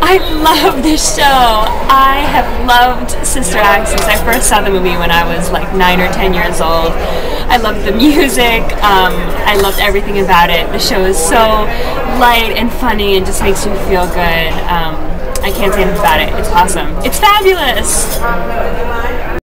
I love this show. I have loved Sister Act since I first saw the movie when I was like 9 or 10 years old. I loved the music. I loved everything about it. The show is so light and funny and just makes you feel good. I can't say enough about it. It's awesome. It's fabulous.